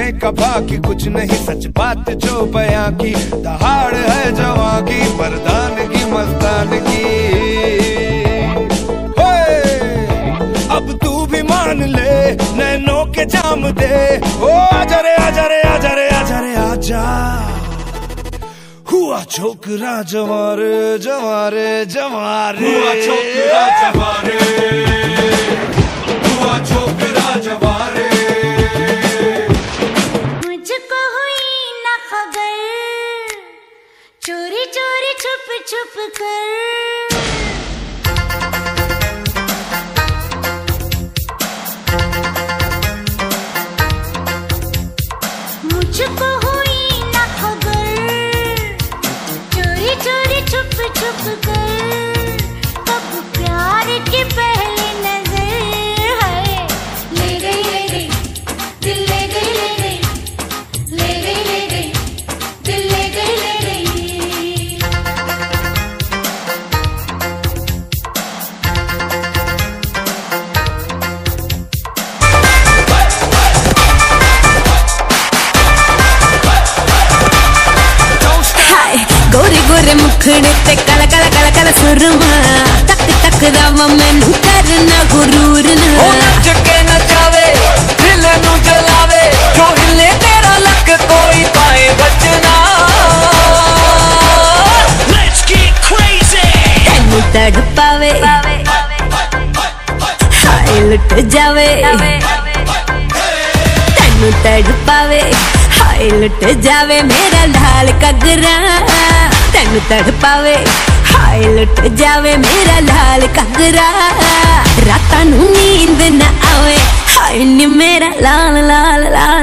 का बाकी कुछ नहीं, सच बात जो बयां की, दहाड़ है जवां की, मर्दानगी मस्तानगी। अब तू भी मान ले, नैनों के जाम दे, ओ आजा रे आजा रे आजा रे आजा रे आजा। हुआ छोकरा जवारे जवारे जवारे, हुआ छोकरा जवारे, हुआ छोकरा जवारे। मुझको हुई ना खबर, चोरी चोरी छुप छुप कर। मुझको हुई ना खबर, चोरी चोरी छुप छुप कर। कब प्यार की पहली नजर है, ले गई दिल ले गई, ले गई दिल ले गई। गोरे गोरे मुखड़े ते काला काला काला काला सुरमा, तक तक रावा मैनू करना गुरूर ना। ओ नच के नचावे, दिल नू जलावे, जो हिले तेरा लक कोई पाए बचना। Let's get crazy। तेनू तड़ पावे, हाय लुट जावे, तेनू तड़ पावे, हाय लुट जावे मेरा लाल कगरा। तेनू तड़ पावे, हाय लुट जावे मेरा लाल कगरा। रातां नू नींद ना आवे, हाय नी मेरा लाल लाल लाल।